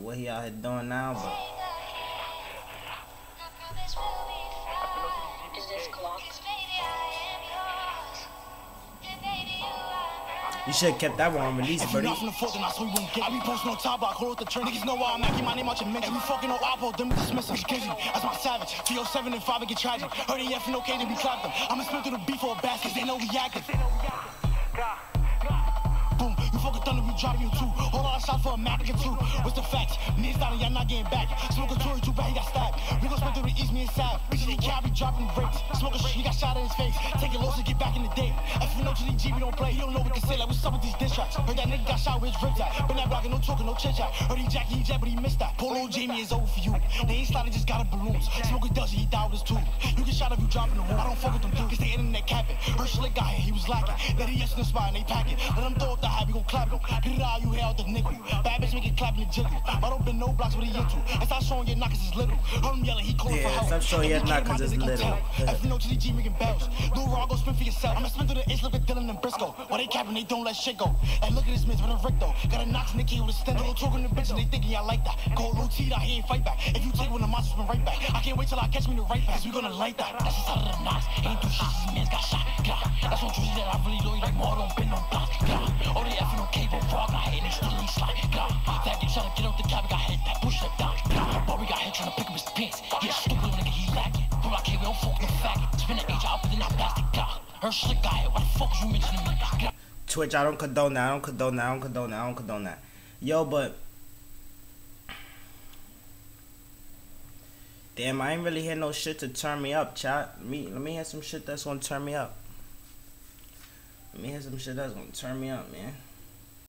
what he out here doing now, but Is this clock? you should have kept that one released, buddy. I be posting on top, I hold the train. Niggas know why I'm making my name out your mention. We fucking no Apple, them dismiss us. Glizzy, that's my savage. 307 and 5 and get tragic. Heard they F and OK, then we clap them. I'ma spin through the beef for a basket, they know we active. Boom, you fucking thunder, we drop you too. Hold on, I shot for a Mac or two. What's the facts? Niggas down and y'all not getting back. Smoke a Tory too bad, he got stabbed. We gon' spin through the east, me and Sav. Bitches, he can't be dropping bricks. Smoke a shit, he got shot in his face. Take a loss and get back in the day. FNO to DG, we don't play. He don't know what to say, like what's up with these diss tracks. Heard that nigga got shot with his ribs at. Been that blocking, no talking, no chit chat. Heard he Jackie, he jet, but he missed that. Polo Jamie is over for you. They ain't sliding, just got a balloons. Smoke a Dutch, he died with his tube. You get shot if you drop in the room. I don't fuck with them too, cause they internet capping. Her slick guy, he was lacking. Let he yes in the spot and they pack it. Let them throw up the high, we gon' clap it. Get it out, you hear out the nickel. Bad bitch make it clap in the jiggle. I don't been no blocks with he into. And stop showing your knockers is little. Heard him yelling, he calling for help. Yeah, stop showing your knockers is little. FNO to DG making bells. Lil Raw, go spin for yourself. I'ma spin through the ace, look at Dylan and Briscoe. While they capping, they don't let shit go. And look at this miss with a Rick though. Got a knox in the key with a stent. Little talking to the bitch and they thinking y'all like that. Go low T, he ain't fight back. If you take one, the monster spin right back. I can't wait till I catch me the right back. Cause we gonna light that. That's the side of the knox. Ain't do shit, these mans got shot. That's what Drizzy that I really loyal like more, don't bend no blocks. All they FNO cable, raw, got hit and they still ain't slide. That bitch tryna get out the cab, got hit, that push that down. But we got hit tryna pick up his pants. Yeah, stupid nigga, he lacking. From my K, we don't fuck no faggot. Spin the H out, but then I plastic guy. Her slick guy, why the fuck you mentioning me? Twitch, I don't condone that. I don't condone that. I don't condone that. I don't condone that. Yo, but damn, I ain't really hear no shit to turn me up, chat. Let me hear some shit that's gonna turn me up. Let me hear some shit that's gonna turn me up, man.